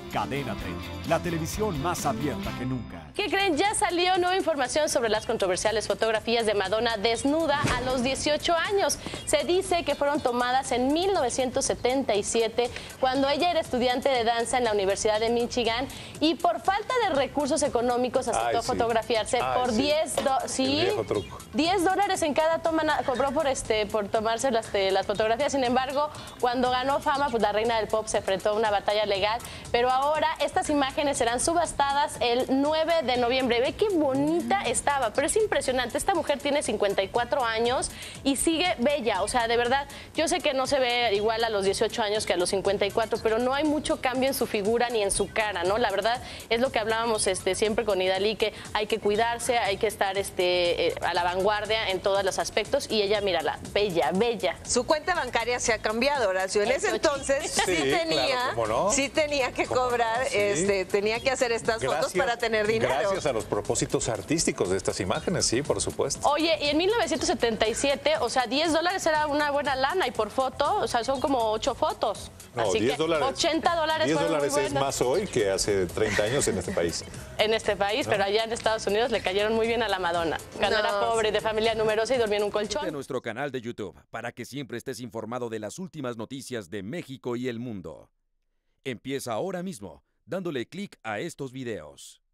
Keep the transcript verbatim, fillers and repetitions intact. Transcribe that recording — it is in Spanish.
Cadena treinta, la televisión más abierta que nunca. ¿Qué creen? Ya salió nueva información sobre las controversiales fotografías de Madonna desnuda a los dieciocho años. Se dice que fueron tomadas en mil novecientos setenta y siete, cuando ella era estudiante de danza en la Universidad de Michigan, y por falta de recursos económicos aceptó Ay, sí. fotografiarse Ay, por sí. diez, do sí, El viejo truco. diez dólares en cada toma, na- cobró por, este, por tomarse las, eh, las fotografías. Sin embargo, cuando ganó fama, pues la reina del pop se enfrentó a una batalla legal, pero ahora estas imágenes serán subastadas el nueve de noviembre. Ve qué bonita estaba, pero es impresionante. Esta mujer tiene cincuenta y cuatro años y sigue bella. O sea, de verdad, yo sé que no se ve igual a los dieciocho años que a los cincuenta y cuatro, pero no hay mucho cambio en su figura ni en su cara, ¿no? La verdad es lo que hablábamos este, siempre con Idalí, que hay que cuidarse, hay que estar este, eh, a la vanguardia en todos los aspectos, y ella, mírala, bella, bella. Su cuenta bancaria se ha cambiado, Horacio. En ese Eso, entonces sí, Sí, tenía, claro, ¿cómo no? sí tenía que ¿Cómo no? cobrar, Sí. este, tenía que hacer estas fotos para tener dinero. Gracias a los propósitos artísticos de estas imágenes, sí, por supuesto. Oye, y en mil novecientos setenta y siete, o sea, diez dólares era una buena lana, y por foto, o sea, son como ocho fotos. No, Así diez que dólares. ochenta dólares diez fueron dólares muy es buenos más hoy que hace treinta años en este país. en este país, pero allá en Estados Unidos le cayeron muy bien a la Madonna. Cuando No, era pobre, de familia numerosa, y dormía en un Suscríbete a colchón. nuestro canal de YouTube para que siempre estés informado de las últimas noticias de México y el mundo. Empieza ahora mismo dándole clic a estos videos.